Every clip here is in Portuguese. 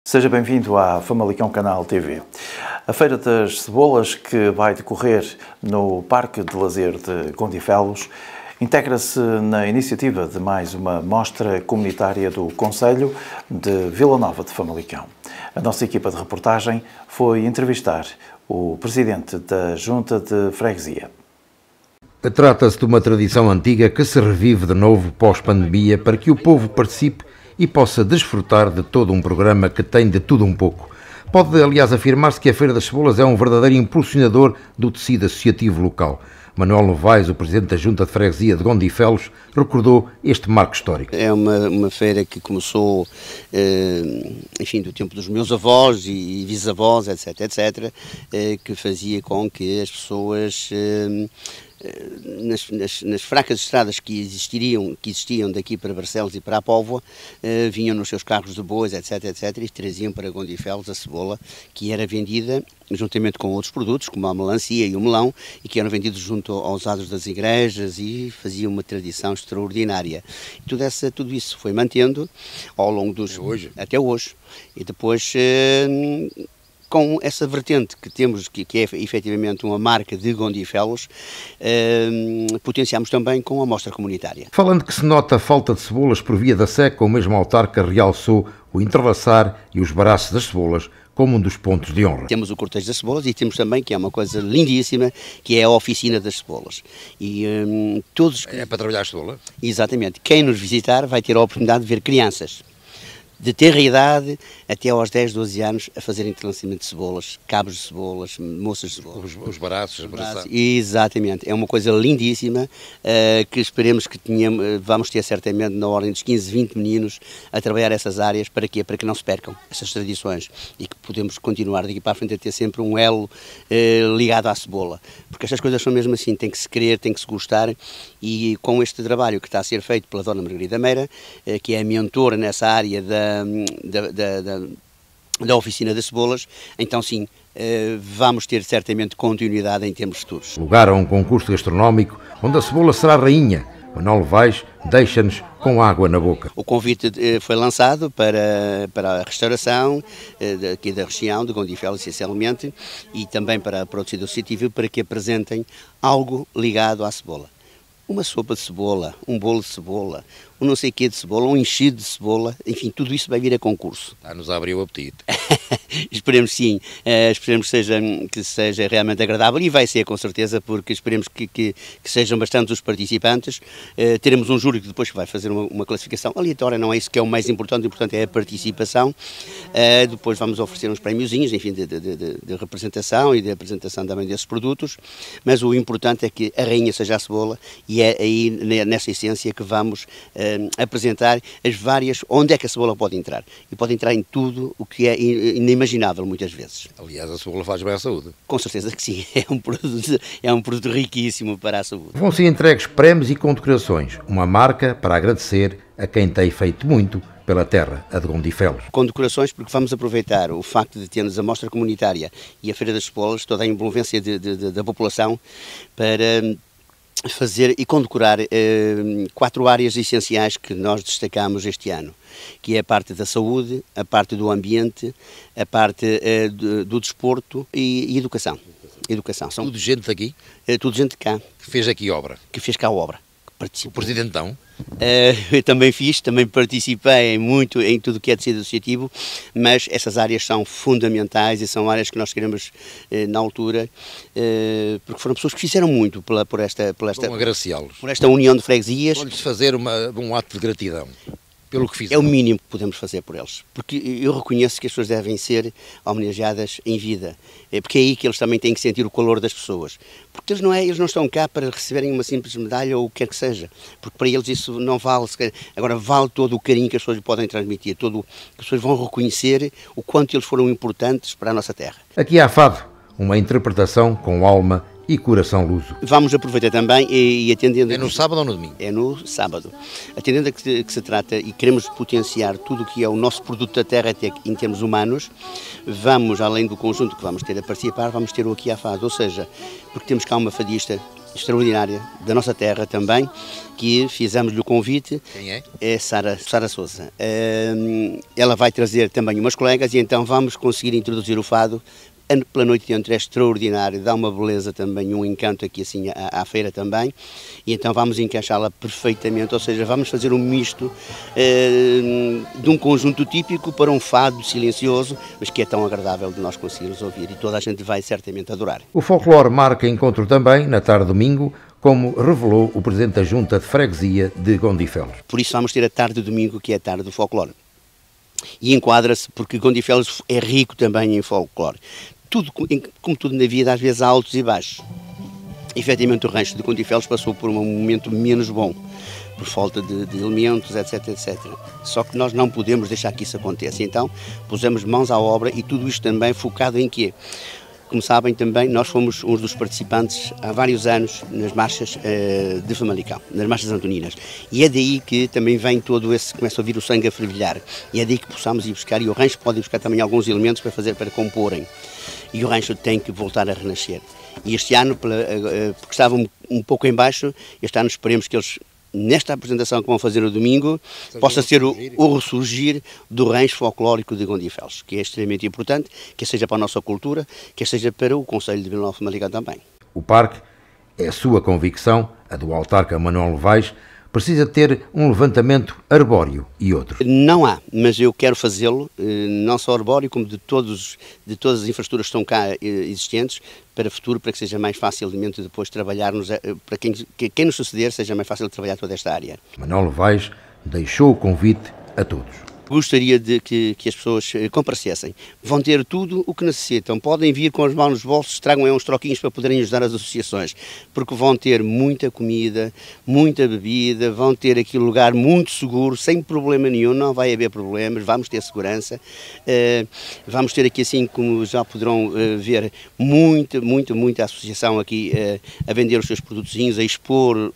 Seja bem-vindo à Famalicão Canal TV. A Feira das Cebolas, que vai decorrer no Parque de Lazer de Gondifelos, integra-se na iniciativa de mais uma mostra comunitária do Concelho de Vila Nova de Famalicão. A nossa equipa de reportagem foi entrevistar o presidente da Junta de Freguesia. Trata-se de uma tradição antiga que se revive de novo pós-pandemia para que o povo participe e possa desfrutar de todo um programa que tem de tudo um pouco. Pode, aliás, afirmar-se que a Feira das Cebolas é um verdadeiro impulsionador do tecido associativo local. Manuel Novaes, o presidente da Junta de Freguesia de Gondifelos, recordou este marco histórico. É uma feira que começou, do tempo dos meus avós e bisavós, etc., que fazia com que as pessoas, nas fracas estradas que existiam daqui para Barcelos e para a Póvoa, vinham nos seus carros de bois, etc., e traziam para Gondifelos a cebola, que era vendida juntamente com outros produtos, como a melancia e o melão, e que eram vendidos junto aos adros das igrejas, e fazia uma tradição extraordinária. E tudo isso foi mantendo ao longo dos... Até hoje. E depois... com essa vertente que temos, que é efetivamente uma marca de Gondifelos, potenciamos também com a mostra comunitária. Falando que se nota a falta de cebolas por via da seca, o mesmo autarca realçou o entrelaçar e os baraços das cebolas como um dos pontos de honra. Temos o cortejo das cebolas e temos também, que é uma coisa lindíssima, que é a oficina das cebolas. E todos... É para trabalhar a cebola? Exatamente. Quem nos visitar vai ter a oportunidade de ver crianças de tenra idade até aos 10, 12 anos a fazerem lançamento de cebolas, cabos de cebolas, moças de cebolas. Os baraços, as braçadas. Exatamente, é uma coisa lindíssima que esperemos que vamos ter certamente na ordem dos 15, 20 meninos a trabalhar essas áreas. Para quê? Para que não se percam essas tradições e que podemos continuar daqui para a frente a ter sempre um elo ligado à cebola. Porque estas coisas são mesmo assim, tem que se querer, tem que se gostar, e com este trabalho que está a ser feito pela Dona Margarida Meira, que é a mentora nessa área da oficina das cebolas, então sim, vamos ter certamente continuidade em termos futuros. Lugar a um concurso gastronómico onde a cebola será rainha. Manuel Novaes deixa-nos com água na boca. O convite foi lançado para a restauração aqui da região de Gondifelos, essencialmente, e também para o tecido associativo, para que apresentem algo ligado à cebola. Uma sopa de cebola, um bolo de cebola, um não sei quê de cebola, um enchido de cebola, enfim, tudo isso vai vir a concurso. Está-nos a abrir o apetite. Esperemos sim, esperemos que seja realmente agradável, e vai ser com certeza, porque esperemos que sejam bastantes os participantes. Teremos um júri que depois vai fazer uma classificação aleatória, não é isso que é o mais importante, o importante é a participação. Depois vamos oferecer uns prémiozinhos, enfim, de representação e de apresentação também desses produtos, mas o importante é que a rainha seja a cebola, e é aí nessa essência que vamos apresentar as várias, onde é que a cebola pode entrar. E pode entrar em tudo o que é inimaginável muitas vezes. Aliás, a cebola faz bem à saúde. Com certeza que sim, é um produto riquíssimo para a saúde. Vão ser entregues prémios e condecorações, uma marca para agradecer a quem tem feito muito pela terra, a de Gondifelos. Condecorações, porque vamos aproveitar o facto de termos a mostra comunitária e a Feira das Cebolas, toda a envolvência da população, para fazer e condecorar 4 áreas essenciais que nós destacamos este ano, que é a parte da saúde, a parte do ambiente, a parte do desporto e educação. São tudo gente daqui? Tudo gente de cá. Que fez aqui obra? Que fez cá obra. Participou. O presidentão? Eu também participei muito em tudo o que é tecido associativo, mas essas áreas são fundamentais e são áreas que nós queremos na altura, porque foram pessoas que fizeram muito por esta união de freguesias. Vamos fazer um ato de gratidão pelo que fizeram. É o mínimo que podemos fazer por eles, porque eu reconheço que as pessoas devem ser homenageadas em vida, porque é aí que eles também têm que sentir o calor das pessoas, porque eles não estão cá para receberem uma simples medalha ou o que quer que seja, porque para eles isso não vale, agora vale todo o carinho que as pessoas lhe podem transmitir, as pessoas vão reconhecer o quanto eles foram importantes para a nossa terra. Aqui há fado, uma interpretação com alma e coração luso. Vamos aproveitar também e atendendo... É no sábado ou no domingo? É no sábado. Atendendo a que se trata e queremos potenciar tudo o que é o nosso produto da terra até em termos humanos, vamos, além do conjunto que vamos ter a participar, vamos ter o aqui à fado, ou seja, porque temos cá uma fadista extraordinária da nossa terra também, que fizemos-lhe o convite. Quem é? É Sara Sousa. Ela vai trazer também umas colegas e então vamos conseguir introduzir o fado pela noite de dentro. É extraordinário, dá uma beleza também, um encanto aqui assim à feira também, e então vamos encaixá-la perfeitamente, ou seja, vamos fazer um misto de um conjunto típico para um fado silencioso, mas que é tão agradável de nós conseguirmos ouvir, e toda a gente vai certamente adorar. O folclore marca encontro também, na tarde de domingo, como revelou o Presidente da Junta de Freguesia de Gondifelos. Por isso vamos ter a tarde de domingo, que é a tarde do folclore. E enquadra-se porque Gondifelos é rico também em folclore. Tudo, como tudo na vida, às vezes há altos e baixos. Efetivamente o rancho de Gondifelos passou por um momento menos bom, por falta de elementos, etc, etc. Só que nós não podemos deixar que isso aconteça. Então pusemos mãos à obra e tudo isto também focado em quê? Como sabem também, nós fomos uns dos participantes há vários anos nas marchas de Famalicão, nas marchas antoninas. E é daí que também vem todo esse, começa a vir o sangue a fervilhar. E é daí que possamos ir buscar, e o rancho pode ir buscar também alguns elementos para comporem. E o rancho tem que voltar a renascer. E este ano, porque estava um pouco em baixo, este ano esperemos que eles, nesta apresentação que vão fazer no domingo, possa ser o ressurgir do rancho folclórico de Gondifelos, que é extremamente importante, que seja para a nossa cultura, que seja para o Conselho de Vila Nova de Famalicão também. O parque, é a sua convicção, a do autarca Manuel Novaes, precisa ter um levantamento arbóreo e outro. Não há, mas eu quero fazê-lo, não só arbóreo, como de todas as infraestruturas que estão cá existentes, para o futuro, para que seja mais facilmente depois trabalharmos, para quem nos suceder, seja mais fácil trabalhar toda esta área. Manuel Novaes deixou o convite a todos. Gostaria de que as pessoas comparecessem. Vão ter tudo o que necessitam. Podem vir com as mãos nos bolsos, tragam aí uns troquinhos para poderem ajudar as associações, porque vão ter muita comida, muita bebida, vão ter aqui um lugar muito seguro, sem problema nenhum, não vai haver problemas, vamos ter segurança. Vamos ter aqui, assim como já poderão ver, muita associação aqui a vender os seus produtozinhos, a expor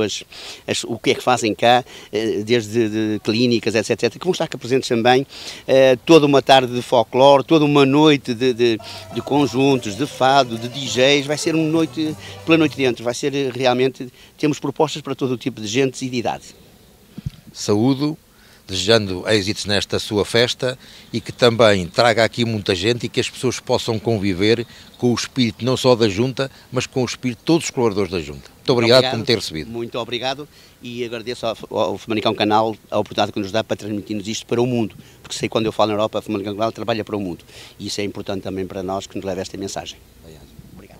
o que é que fazem cá, desde clínicas, etc., que vão estar cá presentes também, toda uma tarde de folclore, toda uma noite de conjuntos, de fado, de DJs, vai ser uma noite, pela noite dentro, vai ser realmente, temos propostas para todo o tipo de gente e de idade. Saúdo, desejando êxitos nesta sua festa e que também traga aqui muita gente e que as pessoas possam conviver com o espírito não só da Junta, mas com o espírito de todos os colaboradores da Junta. Muito obrigado por me ter recebido. Muito obrigado e agradeço ao Famalicão Canal a oportunidade que nos dá para transmitir-nos isto para o mundo, porque sei que quando eu falo na Europa, o Famalicão Canal trabalha para o mundo e isso é importante também para nós que nos leve esta mensagem. Obrigado.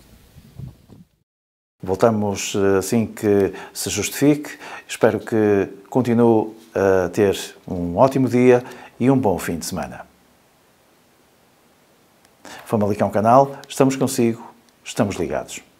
Voltamos assim que se justifique. Espero que continue a ter um ótimo dia e um bom fim de semana. Famalicão Canal, estamos consigo, estamos ligados.